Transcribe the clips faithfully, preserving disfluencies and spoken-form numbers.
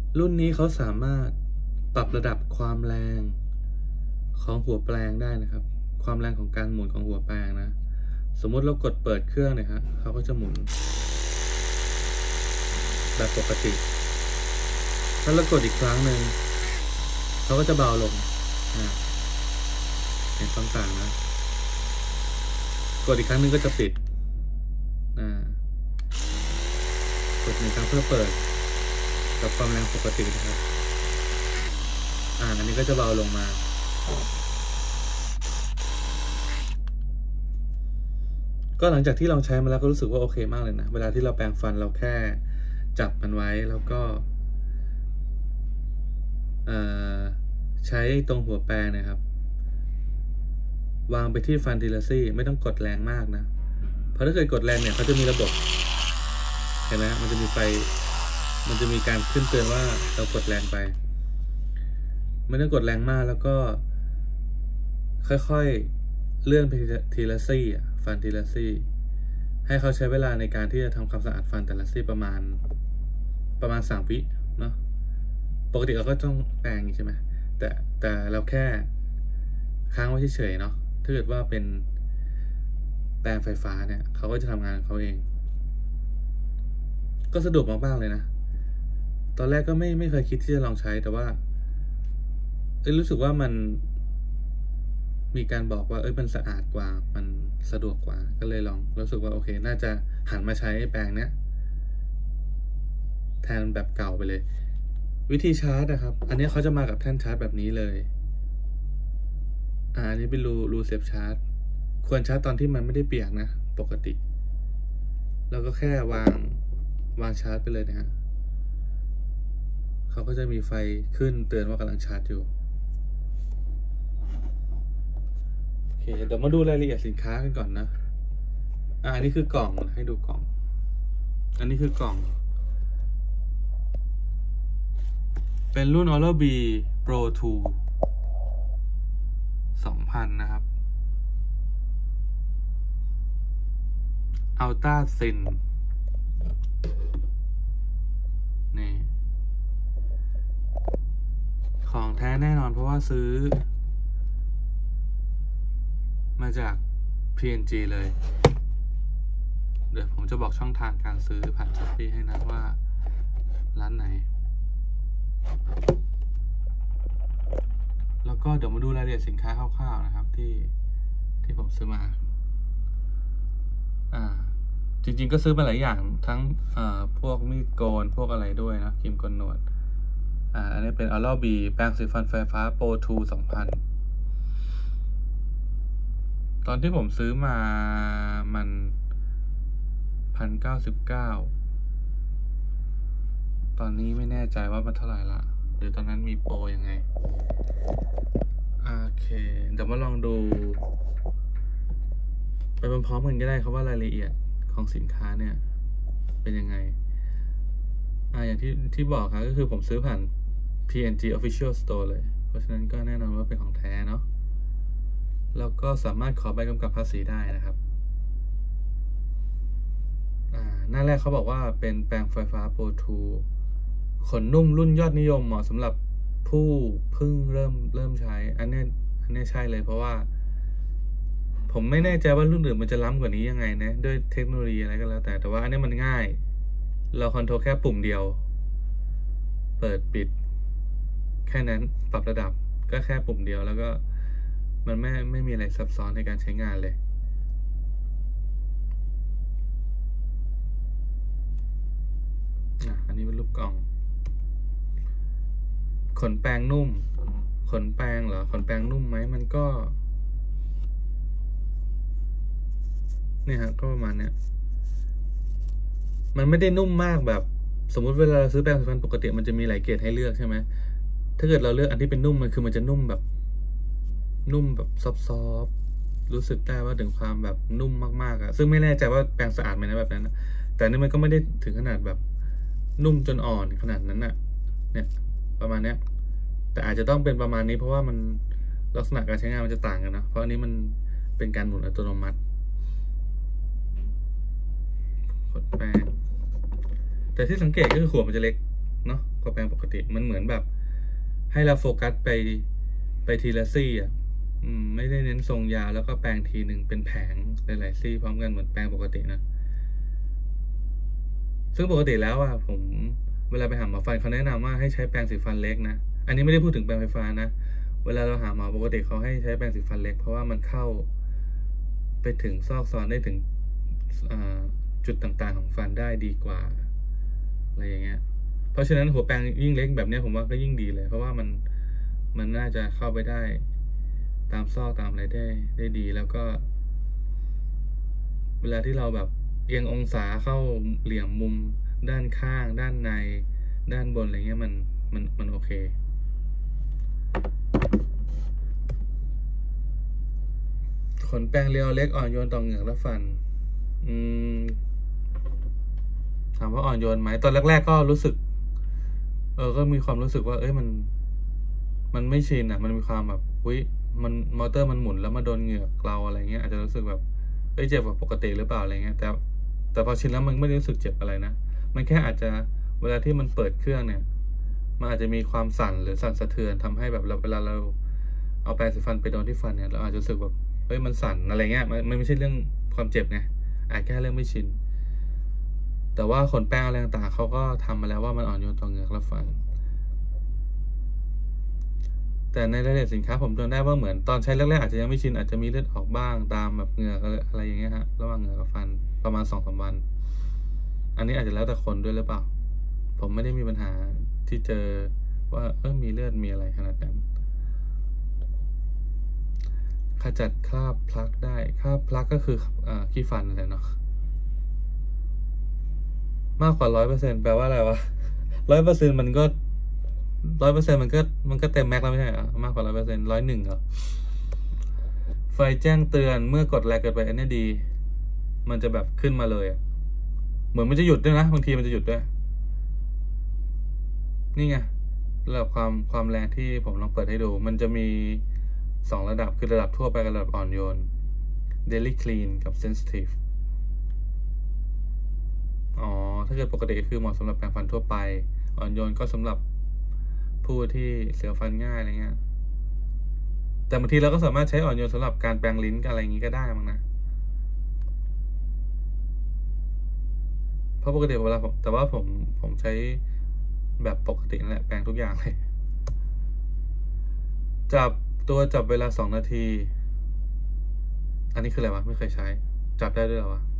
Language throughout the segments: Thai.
รุ่นนี้เขาสามารถปรับระดับความแรงของหัวแปลงได้นะครับความแรงของการหมุนของหัวแปลงนะสมมุติเรากดเปิดเครื่องเนี่ยฮะเขาก็จะหมุนแบบปกติถ้าเรากดอีกครั้งหนึ่งเขาก็จะเบาลงนะเห็นความต่างนะกดอีกครั้งหนึ่งก็จะปิดนะกดหนึ่งครั้งเพื่อเปิดกับความแรงปกตินะครับอ่าอันนี้ก็จะเบาลงมาก็หลังจากที่ลองใช้มาแล้วก็รู้สึกว่าโอเคมากเลยนะเวลาที่เราแปรงฟันเราแค่จับมันไว้แล้วก็ใช้ตรงหัวแปรงนะครับวางไปที่ฟันทีละซี่ไม่ต้องกดแรงมากนะเพราะถ้าเกิดกดแรงเนี่ยเขาจะมีระบบเห็นไหมมันจะมีไฟมันจะมีการขึ้นเตือนว่าเรากดแรงไปไม่ต้องกดแรงมากแล้วก็ค่อยๆเลื่อนไปทีละซี่ฟันทีละซี่ให้เขาใช้เวลาในการที่จะทำความสะอาดฟันแต่ละซี่ประมาณประมาณสามวิเนาะปกติเราก็ต้องแปรงใช่ไหมแต่แต่เราแค่ค้างไว้เฉยๆเนาะถ้าเกิดว่าเป็นแปรงไฟฟ้าเนี่ยเขาก็จะทำงานเขาเองก็สะดวกมากๆเลยนะตอนแรกก็ไม่ไม่เคยคิดที่จะลองใช้แต่ว่าเอ้ยรู้สึกว่ามันมีการบอกว่าเอ้ยมันสะอาดกว่ามันสะดวกกว่าก็เลยลองรู้สึกว่าโอเคน่าจะหันมาใช้แปรงเนี้ยแทนแบบเก่าไปเลยวิธีชาร์จนะครับอันนี้เขาจะมากับแท่นชาร์จแบบนี้เลยอ่าอันนี้เป็นรูรูเสียบชาร์จควรชาร์จตอนที่มันไม่ได้เปียกนะปกติแล้วก็แค่วางวางชาร์จไปเลยนะฮะเขาก็จะมีไฟขึ้นเตือนว่ากำลังชาร์จอยู่โอเคเดี๋ยวมาดูรายละเอียดสินค้ากันก่อนนะอ่าอันนี้คือกล่องให้ดูกล่องอันนี้คือกล่องเป็นรุ่น Oral-B Pro ทู สองพันนะครับ Ultra Thin นี่ของแท้แน่นอนเพราะว่าซื้อมาจาก พี เอ็น จี เลยเดี๋ยวผมจะบอกช่องทางการซื้อผ่าน Shopee ให้นะว่าร้านไหนแล้วก็เดี๋ยวมาดูรายละเอียดสินค้าคร่าวๆนะครับที่ที่ผมซื้อมาอ่าจริงๆก็ซื้อมาหลายอย่างทั้งอ่าพวกมีดโกนพวกอะไรด้วยนะครีมโกนหนวดอ่าอันนี้เป็น Oral-B แปรงสีฟันไฟฟ้า Pro ทู สองพันตอนที่ผมซื้อมามันพันเก้าสิบเก้าตอนนี้ไม่แน่ใจว่ามันเท่าไหร่ละหรือตอนนั้นมีโปรยังไงโอเคเดี๋ยวมาลองดูไปพร้อมๆกันก็ได้ครับว่ารายละเอียดของสินค้าเนี่ยเป็นยังไงอ่าอย่างที่ที่บอกครับก็คือผมซื้อผ่าน พี เอ็น จี Official Store เลยเพราะฉะนั้นก็แน่นอนว่าเป็นของแท้เนาะแล้วก็สามารถขอใบกำกับภาษีได้นะครับอ่าหน้าแรกเขาบอกว่าเป็นแปรงไฟฟ้า Pro ทู ขนนุ่มรุ่นยอดนิยมเหมาะสำหรับผู้เพิ่งเริ่มเริ่มใช้อันนี้อันนี้ใช่เลยเพราะว่าผมไม่แน่ใจว่ารุ่นอื่นมันจะล้ำกว่านี้ยังไงนะด้วยเทคโนโลยีอะไรก็แล้วแต่แต่ว่าอันนี้มันง่ายเราคอนโทรลแค่ปุ่มเดียวเปิดปิดแค่นั้นปรับระดับก็แค่ปุ่มเดียวแล้วก็มันไม่ไม่มีอะไรซับซ้อนในการใช้งานเลยอ่ะอันนี้เป็นรูปกล่องขนแปรงนุ่มขนแปรงเหรอขนแปรงนุ่มไหมมันก็เนี่ยฮะก็ประมาณเนี้ยมันไม่ได้นุ่มมากแบบสมมุติเวลาเราซื้อแปรงสีฟันปกติมันจะมีหลายเกรดให้เลือกใช่ไหมถ้าเกิดเราเลือกอันที่เป็นนุ่มมันคือมันจะนุ่มแบบนุ่มแบบซอฟต์ๆรู้สึกได้ว่าถึงความแบบนุ่มมากๆอะซึ่งไม่แน่ใจว่าแปรงสะอาดไหมนะแบบนั้นนะแต่นี่มันก็ไม่ได้ถึงขนาดแบบนุ่มจนอ่อนขนาดนั้นน่ะเนี่ยประมาณเนี้ยแต่อาจจะต้องเป็นประมาณนี้เพราะว่ามันลักษณะการใช้งานมันจะต่างกันนะเพราะอันนี้มันเป็นการหมุนอัตโนมัติขนแปรงแต่ที่สังเกตก็คือขวดมันจะเล็กเนาะกว่าแปรงปกติมันเหมือนแบบให้เราโฟกัสไปไปทีละซี่อ่ะอืมไม่ได้เน้นทรงยาวแล้วก็แปรงทีหนึ่งเป็นแผงหลายๆซี่พร้อมกันเหมือนแปรงปกตินะซึ่งปกติแล้วอ่ะผมเวลาไปหาหมอฟันเขาแนะนำว่าให้ใช้แปรงสีฟันเล็กนะอันนี้ไม่ได้พูดถึงแปรงไฟฟ้านะเวลาเราหาหมอปกติเขาให้ใช้แปรงสีฟันเล็กเพราะว่ามันเข้าไปถึงซอกซอนได้ถึงจุดต่างๆของฟันได้ดีกว่าอะไรอย่างเงี้ยเพราะฉะนั้นหัวแปรงยิ่งเล็กแบบนี้ผมว่าก็ยิ่งดีเลยเพราะว่ามันมันน่าจะเข้าไปได้ตามซอกตามอะไรได้ได้ดีแล้วก็เวลาที่เราแบบเอียงองศาเข้าเหลี่ยมมุมด้านข้างด้านในด้านบนอะไรเงี้ยมันมันมันโอเคขนแปรงเรียวเล็กอ่อนโยนต่อเหงือกและฟันอืมถามว่าอ่อนโยนไหมตอนแรกๆก็รู้สึกเออก็มีความรู้สึกว่าเอ้ยมันมันไม่ชินอ่ะมันมีความแบบอุ้ยมันมอเตอร์มันหมุนแล้วมาโดนเหงือกเราอะไรเงี้ยอาจจะรู้สึกแบบเอ้ยเจ็บกว่าปกติหรือเปล่าอะไรเงี้ยแต่แต่พอชินแล้วมันไม่ได้รู้สึกเจ็บอะไรนะมันแค่อาจจะเวลาที่มันเปิดเครื่องเนี่ยมันอาจจะมีความสั่นหรือสั่นสะเทือนทำให้แบบเราเวลาเราเอาแปรงสีฟันไปโดนที่ฟันเนี่ยเราอาจจะรู้สึกแบบเฮ้ยมันสั่นอะไรเงี้ยมันมันไม่ใช่เรื่องความเจ็บไงอาจแค่เรื่องไม่ชินแต่ว่าขนแป้งอะไรต่างๆเขาก็ทำมาแล้วว่ามันอ่อนโยนต่อเหงือกและฟันแต่ในรายละเอียดสินค้าผมจำได้ว่าเหมือนตอนใช้แรกๆอาจจะยังไม่ชินอาจจะมีเลือดออกบ้างตามแบบเหงือกอะไรอะไรอย่างเงี้ยฮะระหว่างเหงือกกับฟันประมาณสองสามวันอันนี้อาจจะแล้วแต่คนด้วยหรือเปล่าผมไม่ได้มีปัญหาที่เจอว่าเออมีเลือดมีอะไรขนาดนั้นขจัดคราบพลักได้คราบพลักก็คืออ่าขี้ฟันอะไรเนาะมากกว่าร้อยเปอร์เซ็นต์แปลว่าอะไรวะร้อยเปอร์เซ็นต์มันก็ร้อยเปอร์เซ็นต์มันก็มันก็เต็มแม็กแล้วไม่ใช่เหรอมากกว่าร้อยเปอร์เซ็นต์ร้อยหนึ่งเหรอไฟแจ้งเตือนเมื่อกดแรงเกินไปอันนี้ดีมันจะแบบขึ้นมาเลยอะเหมือนมันจะหยุดด้วยนะบางทีมันจะหยุดด้วยนี่ไงระดับความความแรงที่ผมลองเปิดให้ดูมันจะมีสองระดับคือระดับทั่วไปกับระดับอ่อนโยน Daily Clean กับ Sensitive อ๋อถ้าเกิดปกติก็คือเหมาะสำหรับแปรงฟันทั่วไปอ่อนโยนก็สำหรับผู้ที่เสียวฟันง่ายอะไรเงี้ยแต่บางทีเราก็สามารถใช้อ่อนโยนสำหรับการแปรงลิ้นอะไรอย่างนี้ก็ได้มั้งนะเพราะปกติเวลาผมแต่ว่าผมผมใช้แบบปกตินั่นแหละแปรงทุกอย่างเลยจับตัวจับเวลาสองนาทีอันนี้คืออะไรวะไม่เคยใช้จับได้ด้วยเหรอวะ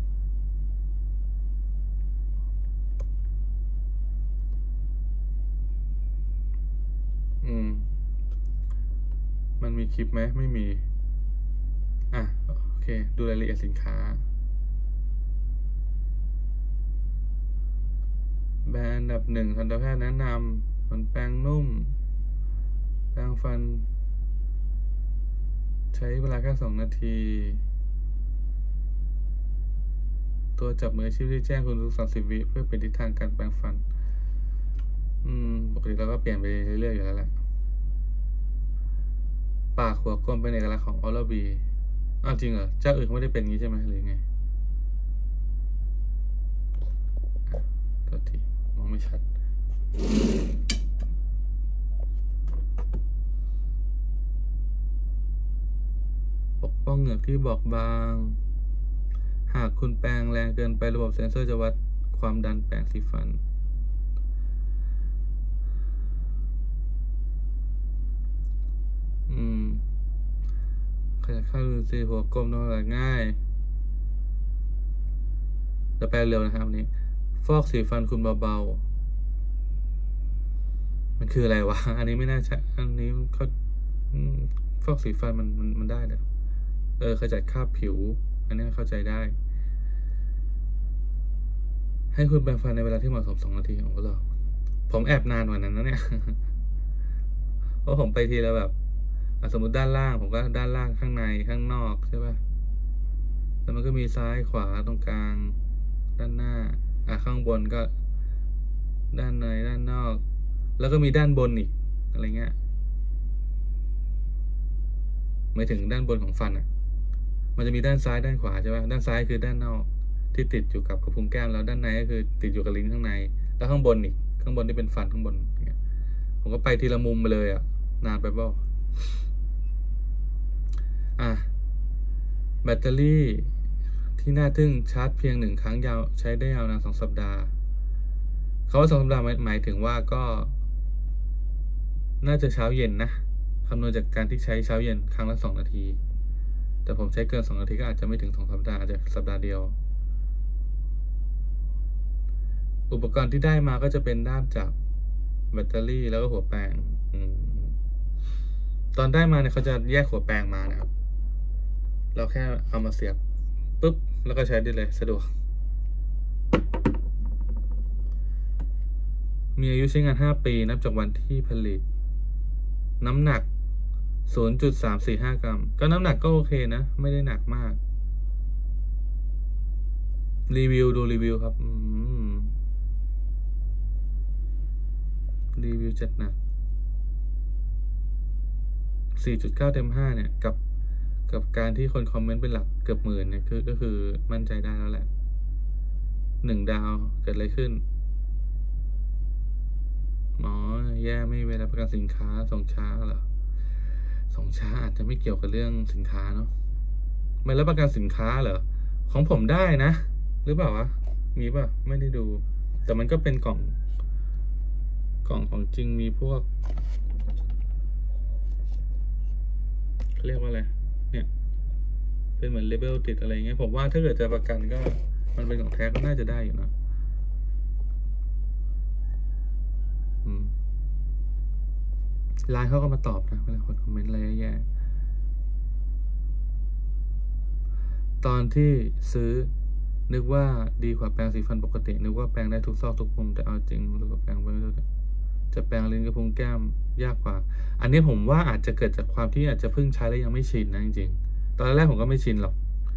อืมมันมีคลิปไหมไม่มีอ่ะโอเคดูรายละเอียดสินค้าแบรนด์อันดับหนึ่งทันตแพทย์แนะนำมันแปรงนุ่มแปรงฟันใช้เวลาแค่สองนาทีตัวจับมืออาชีพที่แจ้งคุณทุกสามสิบวิเพื่อเป็นทิศทางการแปรงฟันอืมปกติเราก็เปลี่ยนไปเรื่อยๆอยู่แล้วแหละปากหัวกลมเป็นเอกลักษณ์ของออลบีอ้าวจริงเหรอเจ้าอื่นเขาไม่ได้เป็นงี้ใช่ไหมหรือไงตัวทีมองไม่ชัดปกป้องเหงือกที่บอบบางหากคุณแปรงแรงเกินไประบบเซ็นเซอร์จะวัดความดันแปรงสีฟันอืมขยับเข้าดูสิหัวกลมนอนหลับง่ายจะแปลเร็วนะครับวันนี้ฟอกสีฟันคุณเบาๆมันคืออะไรวะอันนี้ไม่น่าใช่อันนี้มันเขาฟอกสีฟันมันมันมันได้เนี่ยเออขจัดคราบผิวอันนี้เข้าใจได้ให้คุณแปรงฟันในเวลาที่เหมาะสมสองนาทีของเราผมแอบนานกว่านั้นนะเนี่ยเพราะผมไปทีแล้วแบบสมมติด้านล่างผมก็ด้านล่างข้างในข้างนอกใช่ป่ะแล้วมันก็มีซ้ายขวาตรงกลางด้านหน้าอ่ะข้างบนก็ด้านในด้านนอกแล้วก็มีด้านบนอีกอะไรเงี้ยไม่ถึงด้านบนของฟันอ่ะมันจะมีด้านซ้ายด้านขวาใช่ป่ะด้านซ้ายคือด้านนอกที่ติดอยู่กับกระพุ้งแก้มแล้วด้านในก็คือติดอยู่กับลิ้นข้างในแล้วข้างบนอีกข้างบนนี่เป็นฟันข้างบนเนี่ยผมก็ไปทีละมุมไปเลยอ่ะนานไปเปล่าอ่ะแบตเตอรี่ที่น่าทึ่งชาร์จเพียงหนึ่งครั้งยาวใช้ได้ยาวนานสองสัปดาห์เขาว่าสองสัปดาห์หมายถึงว่าก็น่าจะเช้าเย็นนะคำนวณจากการที่ใช้เช้าเย็นครั้งละสองนาทีแต่ผมใช้เกินสองนาทีก็อาจจะไม่ถึงสองสัปดาห์อาจจะสัปดาห์เดียวอุปกรณ์ที่ได้มาก็จะเป็นด้ามจับแบตเตอรี่แล้วก็หัวแปรงตอนได้มาเนี่ยเขาจะแยกหัวแปรงมานะครับเราแค่เอามาเสียบปุ๊บแล้วก็ใช้ได้เลยสะดวกมีอายุใช้งานห้าปีนับจากวันที่ผลิตน้ำหนัก ศูนย์จุดสามสี่ห้า กรัมก็น้ำหนักก็โอเคนะไม่ได้หนักมากรีวิวดูรีวิวครับรีวิวจัดหนัก สี่จุดเก้า เต็มห้าเนี่ยกับกับการที่คนคอมเมนต์เป็นหลักเกือบหมื่นเนี่ยคือก็คือมั่นใจได้แล้วแหละหนึ่งดาวเกิดอะไรขึ้นอ๋อแย่ไม่เวลาประกันสินค้าส่งช้าเหรอส่งช้าอาจจะไม่เกี่ยวกับเรื่องสินค้าเนาะไม่รับประกันสินค้าเหรอของผมได้นะหรือเปล่าวะมีป่ะไม่ได้ดูแต่มันก็เป็นกล่องกล่องของจริงมีพวกเรียกว่าอะไรเนี่ยเป็นเหมือนเลเบลติดอะไรเงี้ยผมว่าถ้าเกิดจะประกันก็มันเป็นของแท้ก็น่าจะได้อยู่นะไลน์เขาก็มาตอบนะเวลาคนคอมเมนต์อะไรแย่ตอนที่ซื้อนึกว่าดีกว่าแปรงสีฟันปกตินึกว่าแปรงได้ทุกซอกทุกมุมแต่เอาจริงรู้ว่าแปรงไปไม่รู้จะแปรงลิ้นกระพุ้งแก้มยากกว่าอันนี้ผมว่าอาจจะเกิดจากความที่อาจจะเพิ่งใช้แล้วยังไม่ชินนะจริงๆตอนแรกผมก็ไม่ชินหรอก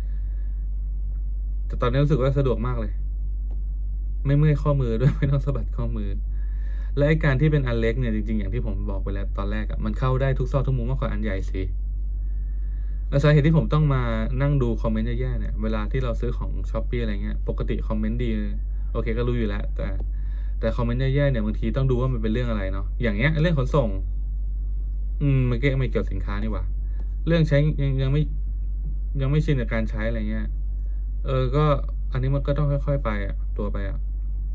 แต่ตอนนี้รู้สึกว่าสะดวกมากเลยไม่เมื่อยข้อมือด้วยไม่ต้องสะบัดข้อมือและไอ้การที่เป็นอันเล็กเนี่ยจริงๆอย่างที่ผมบอกไปแล้วตอนแรกอะมันเข้าได้ทุกซอกทุกมุมมากกว่าอันใหญ่สิและสาเหตุที่ผมต้องมานั่งดูคอมเมนต์แย่ๆเนี่ยเวลาที่เราซื้อของ Shopee อะไรเงี้ยปกติคอมเมนต์ดีโอเคก็รู้อยู่แล้วแต่แต่คอมเมนต์แย่ๆเนี่ยบางทีต้องดูว่ามันเป็นเรื่องอะไรเนาะอย่างเงี้ยเรื่องขนส่งอืมมันก็ไม่เกี่ยวกับสินค้านี่หว่าเรื่องใช้ยังยังไม่ยังไม่ชินกับการใช้อะไรเงี้ยเออก็อันนี้มันก็ต้องค่อยๆไปอ่ะตัวไปอ่ะ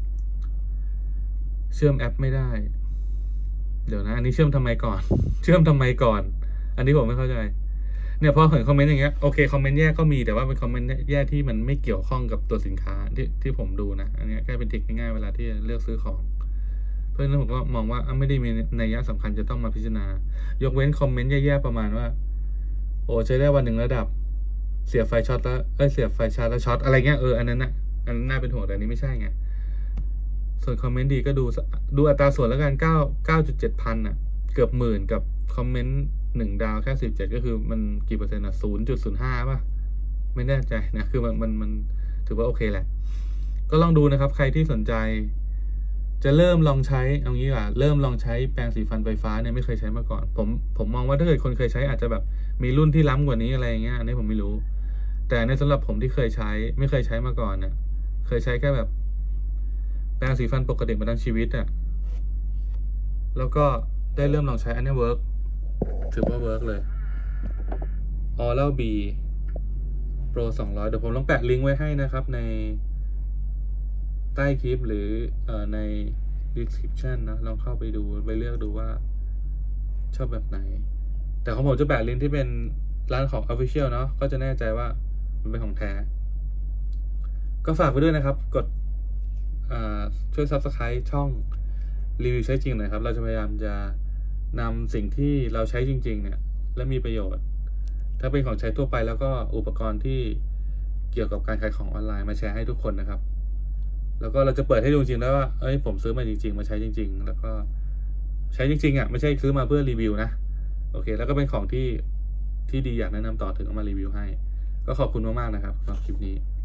เชื่อมแอปไม่ได้เดี๋ยวนะอันนี้เชื่อมทำไมก่อนเชื่อมทำไมก่อนอันนี้ผมไม่เข้าใจเนี่ยพอเห็นคอมเมนต์อย่างเงี้ยโอเคคอมเมนต์แย่ก็มีแต่ว่าเป็นคอมเมนต์แย่ที่มันไม่เกี่ยวข้องกับตัวสินค้าที่ที่ผมดูนะอันนี้แค่เป็นทริคง่ายๆเวลาที่เลือกซื้อของเพราะฉะนั้นผมก็มองว่าไม่ได้มีนัยสำคัญจะต้องมาพิจารณายกเว้นคอมเมนต์แย่ๆประมาณว่าโอ้ใช้ได้วันหนึ่งระดับเสียไฟช็อตแล้วเอ้ยเสียไฟชาร์จแล้วช็อตอะไรเงี้ยเอออันนั้นน่ะอันนั้นน่าเป็นห่วงแต่อันนี้ไม่ใช่ไงส่วนคอมเมนต์ดีก็ดูดูอัตราส่วนแล้วกันเก้าเก้าจุดเจ็ดพันอ่ะเกือบหมื่นกับคอมเมนต์หนึ่งดาวแค่สิบเจ็ดก็คือมันกี่เปอร์เซ็นต์อ่ะศูนย์จุดศูนย์ห้าป่ะไม่แน่ใจนะคือมันมันมันถือว่าโอเคแหละก็ลองดูนะครับใครที่สนใจจะเริ่มลองใช้เอางี้อ่ะเริ่มลองใช้แปรงสีฟันไฟฟ้าเนี่ยไม่เคยใช้มาก่อนผมผมมองว่าถ้าเกิดคนเคยใช้อาจจะแบบมีรุ่นที่ล้ำกว่านี้อะไรเงี้ยอันนี้ผมไม่รู้แต่ในสำหรับผมที่เคยใช้ไม่เคยใช้มาก่อนเนี่ยเคยใช้แค่แบบแปรงสีฟันปกติมาทั้งชีวิตอ่ะแล้วก็ได้เริ่มลองใช้อันนี้เวิร์กถือว่าเวิร์กเลย Oral B Pro สองร้อยเดี๋ยวผมลองแปะลิงก์ไว้ให้นะครับในใต้คลิปหรือเอ่อใน description นะลองเข้าไปดูไปเลือกดูว่าชอบแบบไหนแต่ของผมจะแปะลิงก์ที่เป็นร้านของ Official เนาะก็จะแน่ใจว่ามันเป็นของแท้ก็ฝากไปด้วยนะครับกดช่วย Subscribe ช่องรีวิวใช้จริงหน่อยครับเราจะพยายามจะนำสิ่งที่เราใช้จริงๆเนี่ยและมีประโยชน์ถ้าเป็นของใช้ทั่วไปแล้วก็อุปกรณ์ที่เกี่ยวกับการขายของออนไลน์มาแชร์ให้ทุกคนนะครับแล้วก็เราจะเปิดให้ดูจริงแล้วว่าเอ้ยผมซื้อมาจริงๆมาใช้จริงๆแล้วก็ใช้จริงๆอ่ะไม่ใช่ซื้อมาเพื่อรีวิวนะโอเคแล้วก็เป็นของที่ที่ดีอยากแนะนำต่อถึงเอามารีวิวให้ก็ขอบคุณมากๆนะครับสำหรับคลิปนี้